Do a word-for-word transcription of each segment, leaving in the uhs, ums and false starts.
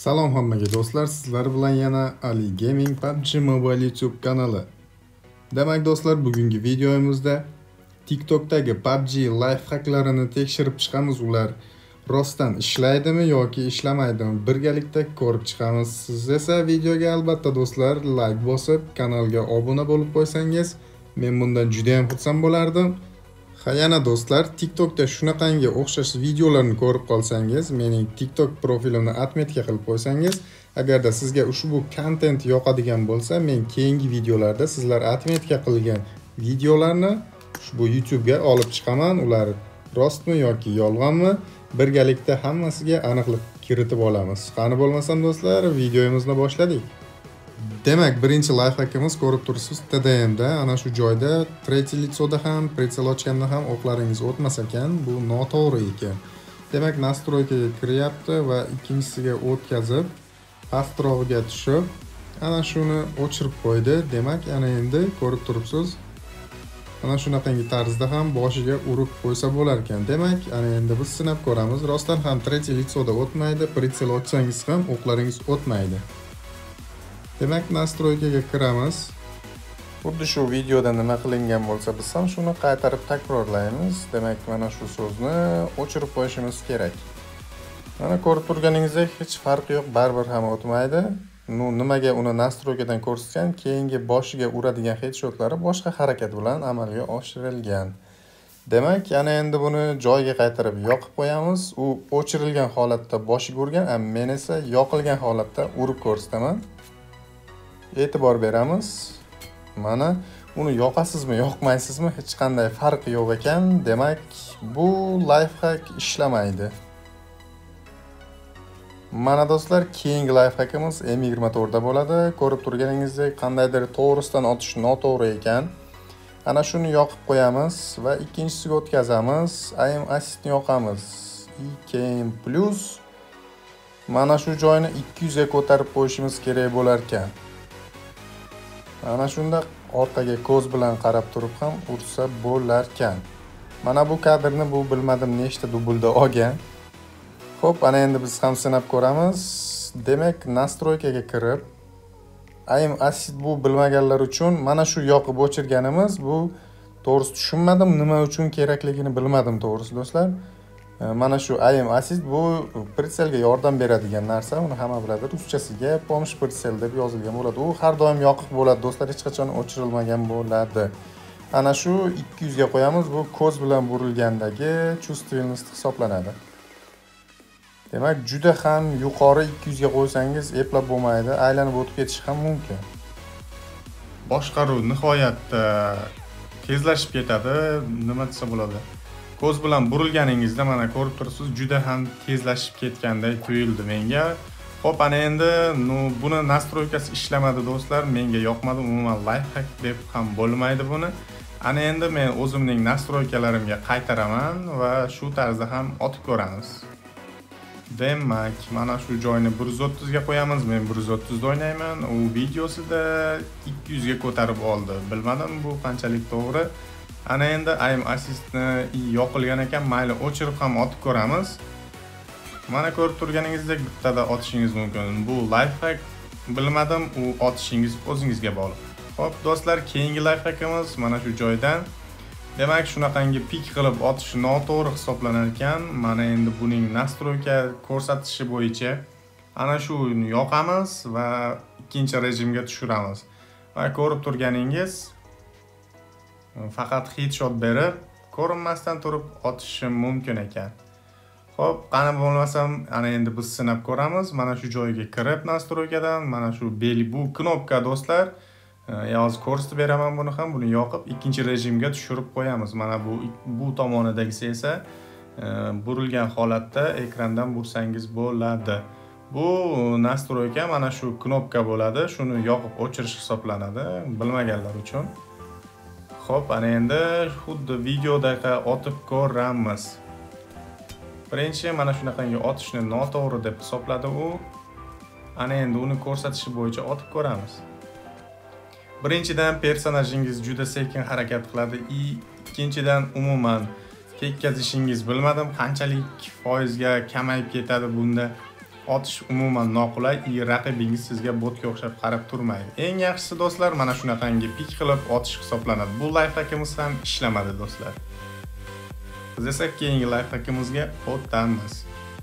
Salom hammaga do'stlar, sizlar bilan yana Ali Gaming P U B G Mobile YouTube kanali. Demak do'stlar, bugungi videomizda TikTokdagi P U B G life hacklarini tekshirib chiqamiz. Ular rostdan ishlaydimi yoki ishlamaydimi birgalikda ko'rib chiqamiz. Siz esa videoga albatta do'stlar like bosib, kanalga obuna bo'lib qo'ysangiz, men bundan juda ham xursand bo'lardim. Ha yana do'stlar, TikTokda shunaqangi o'xshash videolarni ko'rib qolsangiz, mening TikTok profilimni atmetga qilib qo'ysangiz, agarda sizga ushbu kontent yoqadigan bo'lsa, men keyingi videolarda sizlar atmetga qilgan videolarni ushbu YouTube ga olib chiqaman. Ular rostmi yoki yolg'onmi, birgalikda hammasiga aniqlik kiritib olamiz. Qani bo'lmasam do'stlar, videomizni boshladik. Demak, birinchi life hackimiz ko'rib turibsiz, T D M da ana shu joyda tretyi litsoda ham, pritsel ochganda ham o'qlaringiz o'tmas ekan, bu noto'g'ri ekan. Demak, nastroykaga kiryapti va ikkinchisiga o'tkazib, pastrog'iga tushib, ana shuni o'chirib qo'ydi. Demak, ana endi ko'rib turibsiz, ana shunaqangi tarzda ham boshiga urib qo'ysa bo'lar ekan. Demak, ana endi biz sinab ko'ramiz. Rostdan ham tretyi litsoda o'tmaydi, pritsel ochsangiz ham o'qlaringiz o'tmaydi. Demak, nastroykaga kiramiz. Xuddi shu videoda nima qilingan bo'lsa, biz ham shuni qaytarib takrorlaymiz. Demak, mana shu so'zni o'chirib qo'yishimiz kerak. Mana ko'rib turganingizdek, hech farqi yo'q, baribir ham o'tmaydi. Nu nimaga uni nastroykadan ko'rsatgan, keyingi boshiga uradigan headshotlari boshqa harakat bilan amalga oshirilgan. Demak, yana endi buni joyiga qaytarib yoqib qo'yamiz. U o'chirilgan holatda boshiga urgan, men esa yoqilgan holatda urib ko'rsataman. E'tibor beramiz. Mana uni yoqasizmi, yoqmaysizmi, hech qanday farqi yo'q ekan. Demak, bu life hack ishlamaydi. Mana do'stlar, keyingi life hackimiz M yigirma to'rt da bo'ladi. Ko'rib turganingizdek, qandaydir to'g'risidan otish noto'g'ri ekan. Ana shuni yoqib qo'yamiz va ikkinchisiga o'tkazamiz. Aim assist yoqamiz. I K M plus. Mana shu joyni ikki yuz ga ko'tarib qo'yishimiz kerak bo'lar ekan. Ana shunda orqaga ko'z bilan qarab turib ham ursa bo'lar ekan. Mana bu kadrni bu bilmadim nechta dublda olgan. Xo'p, ana endi biz ham sinab ko'ramiz. Demak, nastroykaga kirib, aim assist bu bilmaganlar uchun mana shu yoqib o'chirganimiz, bu to'g'risi tushunmadim, nima uchun kerakligini bilmadim to'g'risi do'stlar. Mana shu aim assist bu pritselga yordam beradigan narsa, uni hamma biladi. Ruschasiga pomosh pritsel deb yozilgan bo'ladi. U har doim yoqiq bo'ladi do'stlar, hech qachon o'chirilmagan bo'ladi. Ana shu ikki yuz ga qo'yamiz. Bu ko'z bilan burilgandagi chustvenность hisoblanadi. Demak, juda ham yuqori ikki yuz ga qo'ysangiz eplab bo'lmaydi, aylanib o'tib ketish ham mumkin. Boshqaruv nihoyatda tezlashib ketadi, nima desa bo'ladi. Ko'z bilan burilganingizda mana ko'rib turibsiz, juda ham tezlashib ketganday tuyuldi menga. Xo'p, ana endi nu buni nastroykasi ishlamadi do'stlar, menga yoqmadi, umuman life hack deb ham bo'lmaydi buni. Ana endi men o'zimning nastroykalarimga qaytaraman va shu tarzda ham otib ko'ramiz. Demak, mana shu joyni bir yuz o'ttiz ga qo'yamiz. Men bir yuz o'ttiz da o'ynayman. U videosida ikki yuz ga ko'tarib oldi. Bilmadim bu qanchalik to'g'ri. Ana endi aim assistni yoqilgan ekan, mayli o'chirib ham otib ko'ramiz. Mana ko'rib turganingizdek bittada otishingiz mumkin. Bu life hack, bilmadim, u otishingiz o'zingizga bog'liq. Xo'p, do'stlar, keyingi life hackimiz mana shu joydan. Demak, shunaqangi pik qilib otish noto'g'ri hisoblanar ekan. Mana endi buning nastroyka ko'rsatishi bo'yicha ana shuni yoqamiz va ikkinchi rejimga tushiramiz. Va ko'rib turganingiz faqat headshot berib, ko'rinmasdan turib otishim mumkin ekan. Xo'p, qani bo'lmasam, ana endi biz sinab ko'ramiz. Mana shu joyga kirib nastroykadan, mana shu beli bu knopka do'stlar. Yoz ko'rsatib beraman buni ham, buni yoqib ikkinchi rejimga tushirib qo'yamiz. Mana bu bu tomonidagisi esa burilgan holatda ekrandan bursangiz bo'ladi. Bu nastroyka mana shu knopka bo'ladi. Shuni yoqib o'chirish hisoblanadi, bilmaganlar uchun. Xo'p, ana endi xuddi videodagi otib ko'ramiz. Birinchi mana shunaqangi otishni noto'g'ri deb hisobladi u. Ana endi uni ko'rsatishi bo'yicha otib ko'ramiz. Birinchidan personajingiz juda sekin harakat qiladi. Ikkinchidan umuman ketkazishingiz bilmadim qanchalik foizga kamayib ketadi bunda. otish umuman noqulay, raqibingiz sizga botga o'xshab qarab turmaydi. Eng yaxshisi do'stlar, mana shunaqangi pik qilib otish hisoblanadi. Bu lifehackimiz ham ishlamadi do'stlar. Biz esa keyingi lifehackimizga o'tamiz.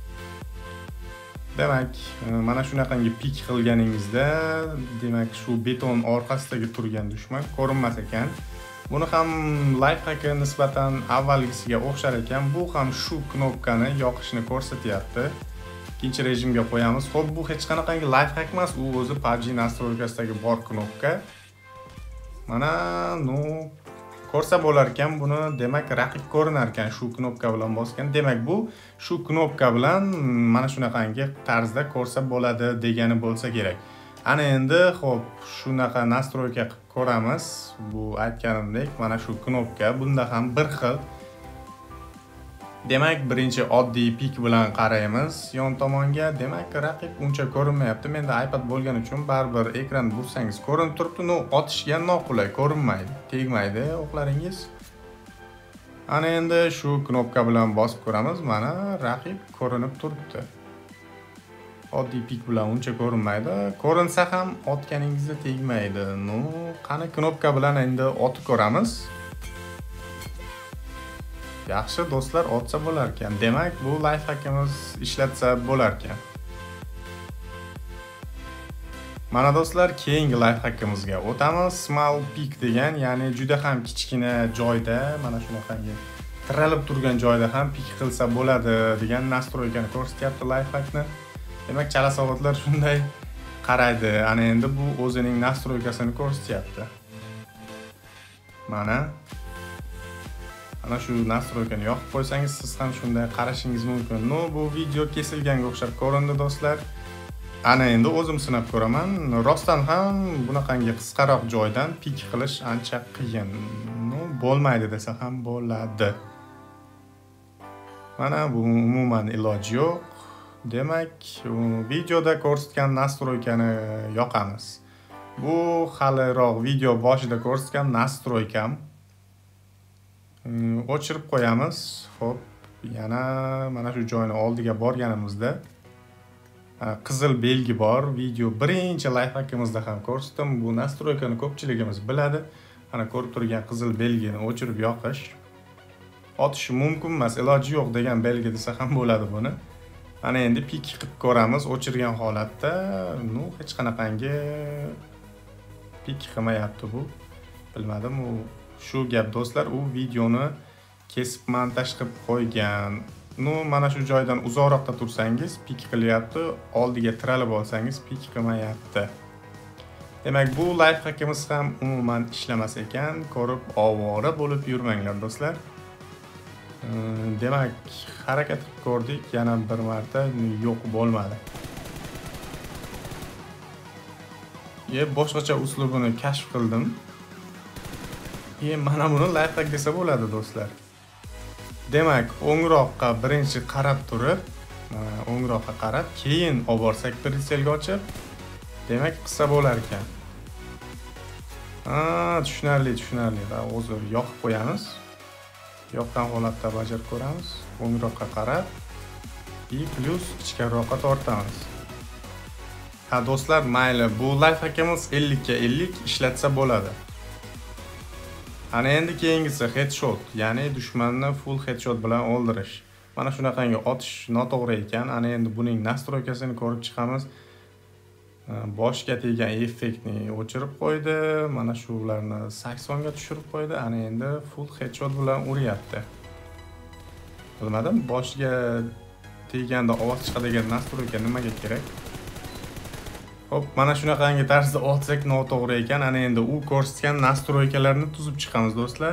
Demak, mana shunaqangi pik qilganingizda, demak, shu beton orqasidagi turgan dushman ko'rinmas ekan. Buni ham lifehackga nisbatan avvalgisiga o'xshar ekan. Bu ham shu knopkani yoqishni ko'rsatyapti. Ikkinchi rejimga qo'yamiz. Xo'p, bu hech qanaqangi lifehack emas, u o'zi P U B G nastroykasidagi bor knopka. Mana, no ko'rsa bo'lar ekan, buni demak raqib ko'rinar ekan shu knopka bilan bosgan. Demak, bu shu knopka bilan mana shunaqangi tarzda ko'rsa bo'ladi degani bo'lsa kerak. Ana endi xo'p, shunaqa nastroyka qilib ko'ramiz. Bu aytganimdek, mana shu knopka, bunda ham bir xil. Demak, birinchi oddiy pik bilan qaraymiz yon tomonga. Demak, raqib uncha ko'rinmayapti. Menda iPad bo'lgani uchun baribir ekran bursangiz ko'rinib turibdi. No, otishga noqulay, ko'rinmaydi, tegmaydi o'qlaringiz. Ana endi shu knopka bilan bosib ko'ramiz. Mana raqib ko'rinib turibdi. Oddiy pik bilan uncha ko'rinmaydi. Ko'rinsa ham otganingizda tegmaydi. No, qani knopka bilan endi otib ko'ramiz. Yaxshi do'stlar, otsa bo'lar ekan. Demak, bu lifehackimiz ishlatsa bo'lar ekan. Mana do'stlar, keyingi lifehackimizga o'tamiz. Small pick degan, ya'ni juda ham kichkina joyda, mana shunaqangi tiralib turgan joyda ham pik qilsa bo'ladi degan nastroykani ko'rsatyapti lifehackni. Demak, chala savodlar shunday qaraydi. Ana endi bu o'zining nastroykasini ko'rsatyapti. Mana Ana shu nastroykani yoqib qo'ysangiz, siz ham shunday qarashingiz mumkin. No, bu video kesilganga o'xshab ko'rindi do'stlar. Ana endi o'zim sinab ko'raman. Rostdan ham bunaqangi qisqaroq joydan pik qilish ancha qiyin. No, bo'lmaydi desa ham bo'ladi. Mana bu umuman iloji yo'q. Demak, videoda ko'rsatgan nastroykani yoqamiz. Bu haliroq video boshida ko'rsatgan nastroykam. O'chirib qo'yamiz. Xo'p, yana mana shu joyni oldiga borganimizda qizil belgi bor. Video birinchi lifehackimizda ham ko'rsatdim. Bu nastroykani ko'pchiligimiz biladi. Mana ko'rib turgan qizil belgini o'chirib yoqish. Otish mumkin emas, iloji yo'q degan belgi desa ham bo'ladi buni. Mana endi pik qilib ko'ramiz o'chirgan holatda. No, hech qanaqangi pik qilmayapti bu. Bilmadim, u shu gap do'stlar, u videoni kesib montaj qilib qo'ygan. No, mana shu joydan uzoqroqda tursangiz pik qilyapti, oldiga tiralib olsangiz pik qilmayapti. Demak, bu lifehackimiz ham umuman ishlamas ekan. Ko'rib ovora bo'lib yurmanglar do'stlar. Demak, harakat qilib ko'rdik, yana bir marta yo'q bo'lmadi. Ye, boshqacha uslubini kashf qildim. E, mana buni lifehack desa bo'ladi do'stlar. Demak, o'ngroqqa birinchi qarab turib, o'ngroqqa qarab, keyin olib borsak pritselga ochib, demak qilsa bo'lar ekan. Ha, tushunarli, tushunarli. Va o'zi yoqib qo'yamiz. Yoqqan holatda bajarib ko'ramiz. O'ngroqqa qarab, i plus ichkariroqqa tortamiz. Ha do'stlar, mayli, bu lifehackimiz ellik ga ellik ishlatsa bo'ladi. Ana endi keyingisi headshot, ya'ni dushmanni full headshot bilan o'ldirish. Mana shunaqangi otish noto'g'ri ekan. Ana endi buning nastroykasini ko'rib chiqamiz. Boshga tegan effektni o'chirib qo'ydi. Mana shularni sakson ga tushirib qo'ydi. Ana endi full headshot bilan uryapti. Bilmadim, boshiga teganda ovoz chiqadigan nastroyka nimaga kerak? Hop, mana shunaqangi tarzda otsak noto'g'ri ekan. Ana endi u ko'rsatgan nastroykalarni tuzib chiqamiz do'stlar.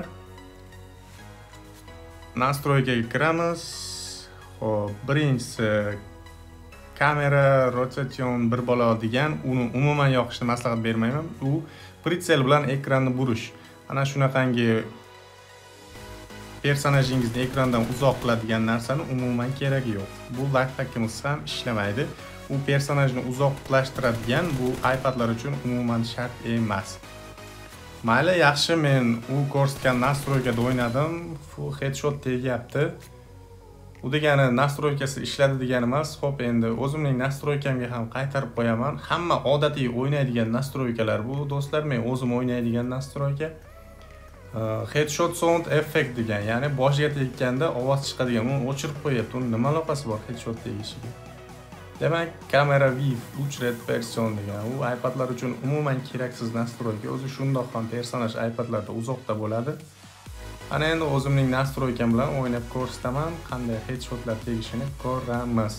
Nastroykaga kiramiz. Hop, birinchisi kamera rotation bir balo degan, uni umuman yoqishni maslahat bermayman. U pritsel bilan ekranni burish. Ana shunaqangi personajingizni ekrandan uzoq qiladigan narsani umuman keragi yo'q. Bu lifehackimiz ham ishlamaydi. U personajni uzoqlashtiradigan bu iPadlar uchun umuman shart emas. Mayli, yaxshi, men u ko'rsatgan nastroykada o'ynadim. Full headshot tegyapti. u degani nastroykasi ishladi degani emas. Xo'p, endi o'zimning nastroykamga ham qaytarib qo'yaman. Hamma odatiy o'ynaydigan nastroykalar bu do'stlar, men o'zim o'ynaydigan nastroyka. Headshot sound effect degan, ya'ni boshiga tegganda ovoz chiqadigan, uni o'chirib qo'yapti. Uni nima aloqasi bor headshot tegishiga? Demak, kamera viv uch red version degan. U iPadlar uchun umuman keraksiz nastroyka. O'zi shundoq ham personaj iPadlarda uzoqda bo'ladi. Ana endi o'zimning nastroykam bilan o'ynab ko'rsataman, qanday headshotlar tegishini ko'ramiz.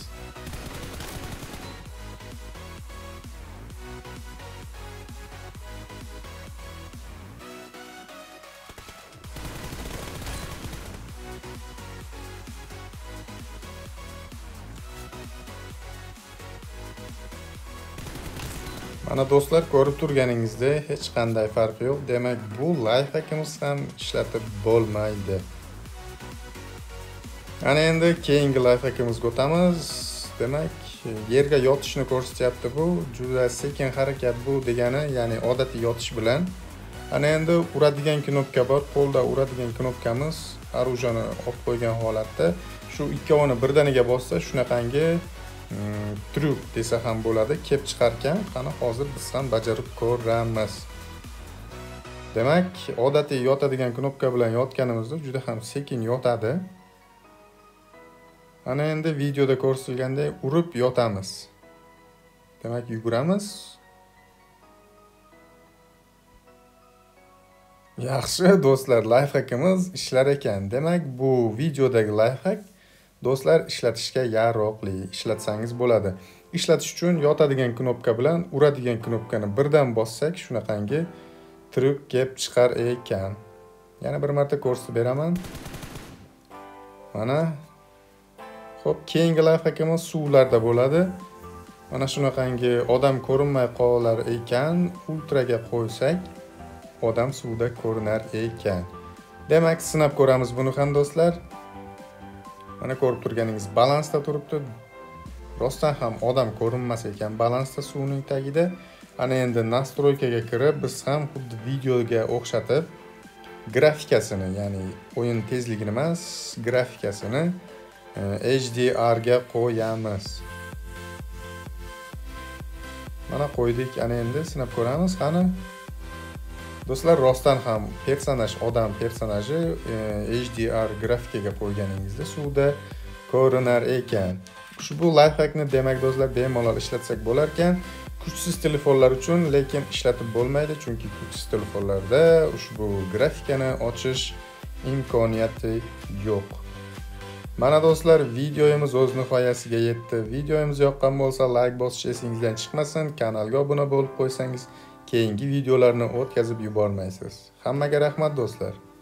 Mana do'stlar, ko'rib turganingizdek hech qanday farqi yo'q. Demak, bu lifehackimiz ham ishlatib bo'lmaydi. Ana endi keyingi lifehackimizga o'tamiz. Demak, yerga yotishni ko'rsatyapti bu. Juda sekin harakat bu degani, ya'ni odatiy yotish bilan. Ana endi uradigan knopka bor, qo'lda uradigan knopkamiz orujani olib qo'ygan holatda. Shu ikkovini birdaniga bossa, shunaqangi tryuk desa ham bo'ladi, kep chiqarkan. Qani hozir biz ham bajarib ko'ramiz. Demak, odatiy yotadigan knopka bilan yotganimizda juda ham sekin yotadi. Ana endi videoda ko'rsatilgandek urib yotamiz. Demak, yuguramiz. Yaxshi do'stlar, lifehackimiz ishlar ekan. Demak, bu videodagi lifehack do'stlar ishlatishga yaroqli, ishlatsangiz bo'ladi. Ishlatish uchun yotadigan knopka bilan uradigan knopkani birdan bossak, shunaqangi tryuk kep chiqar ekan. Yana bir marta ko'rsatib beraman. Mana. Xo'p, keyingi lifehackimiz suvlarda bo'ladi. Mana shunaqangi odam ko'rinmay qolar ekan, ultraga qo'ysak, odam suvda ko'rinar ekan. Demak, sinab ko'ramiz buni ham do'stlar. Mana ko'rib turganingiz balansda turibdi. Rostdan ham odam ko'rinmas ekan balansda suvning tagida. Ana endi nastroykaga kirib, biz ham xuddi videoga o'xshatib grafikasini, ya'ni o'yin tezligini emas, grafikasini H D R ga qo'yamiz. Mana qo'ydik. Ana endi sinab ko'ramiz. Qani do'stlar, rostdan ham personaj, odam personaji H D R grafikaga qo'yganingizda suvda ko'rinar ekan. Ushbu lifehackni demak do'stlar bemalol ishlatsak bo'lar ekan. Kuchsiz telefonlar uchun lekin ishlatib bo'lmaydi, chunki kuchsiz telefonlarda ushbu grafikani ochish imkoniyati yo'q. Mana do'stlar, videomiz o'z nihoyasiga yetdi. Videomiz yoqqan bo'lsa, like bosish esingizdan chiqmasin, kanalga obuna bo'lib qo'ysangiz keyingi videolarni o'tkazib yubormaysiz. Hammaga rahmat do'stlar.